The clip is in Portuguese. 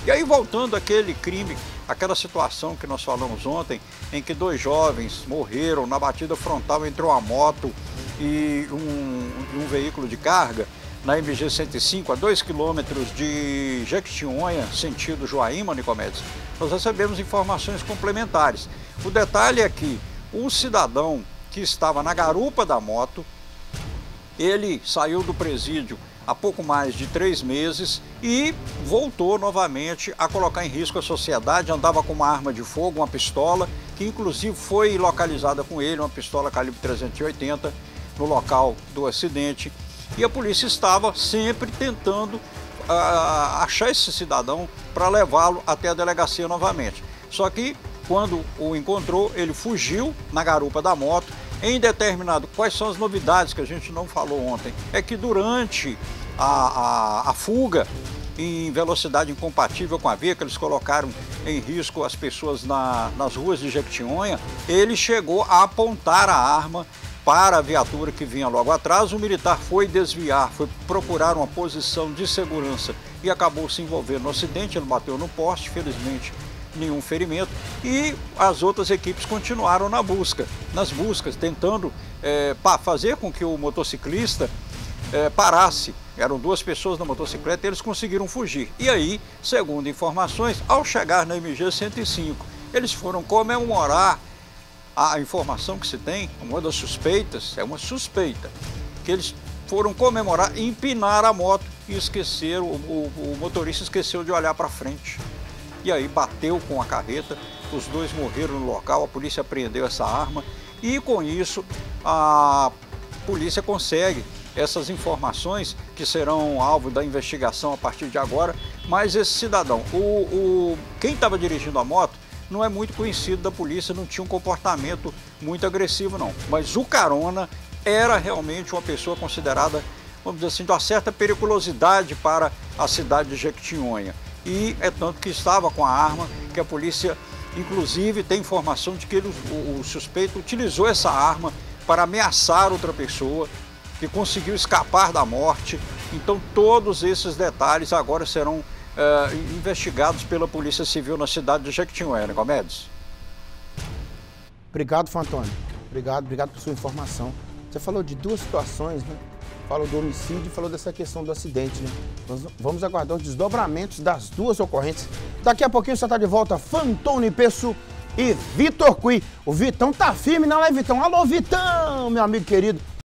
E aí, voltando àquele crime, aquela situação que nós falamos ontem, em que 2 jovens morreram na batida frontal entre uma moto e um veículo de carga, na MG 105, a 2 quilômetros de Jequitinhonha, sentido Joaíma, Nicomedes, nós recebemos informações complementares. O detalhe é que um cidadão que estava na garupa da moto, ele saiu do presídio há pouco mais de 3 meses e voltou novamente a colocar em risco a sociedade. Andava com uma arma de fogo, uma pistola, que inclusive foi localizada com ele, uma pistola calibre 380, no local do acidente. E a polícia estava sempre tentando achar esse cidadão para levá-lo até a delegacia novamente. Só que quando o encontrou, ele fugiu na garupa da moto. Em determinado, quais são as novidades que a gente não falou ontem? É que durante a fuga em velocidade incompatível com a via, que eles colocaram em risco as pessoas nas ruas de Jequitinhonha, ele chegou a apontar a arma para a viatura que vinha logo atrás. O militar foi desviar, foi procurar uma posição de segurança e acabou se envolvendo no acidente. Ele bateu no poste, felizmente nenhum ferimento, e as outras equipes continuaram nas buscas, tentando fazer com que o motociclista parasse. Eram 2 pessoas na motocicleta e eles conseguiram fugir. E aí, segundo informações, ao chegar na MG 105, eles foram comemorar. A informação que se tem, uma das suspeitas, é uma suspeita, que eles foram comemorar e empinar a moto e esqueceram, o motorista esqueceu de olhar para frente. E aí bateu com a carreta, os 2 morreram no local, a polícia apreendeu essa arma e com isso a polícia consegue essas informações que serão alvo da investigação a partir de agora. Mas esse cidadão, quem estava dirigindo a moto, não é muito conhecido da polícia, não tinha um comportamento muito agressivo não, mas o carona era realmente uma pessoa considerada, vamos dizer assim, de uma certa periculosidade para a cidade de Jequitinhonha. E é tanto que estava com a arma, que a polícia, inclusive, tem informação de que o suspeito utilizou essa arma para ameaçar outra pessoa, que conseguiu escapar da morte. Então todos esses detalhes agora serão investigados pela Polícia Civil na cidade de Jequitinhonha, Nicomedes. Obrigado, Fantônio. Obrigado por sua informação. Você falou de 2 situações, né? Falou do homicídio e falou dessa questão do acidente, né? Nós vamos aguardar os desdobramentos das 2 ocorrências. Daqui a pouquinho você está de volta, Fantônio Peço e Vitor Cui. O Vitão tá firme, não é, Vitão? Alô, Vitão, meu amigo querido.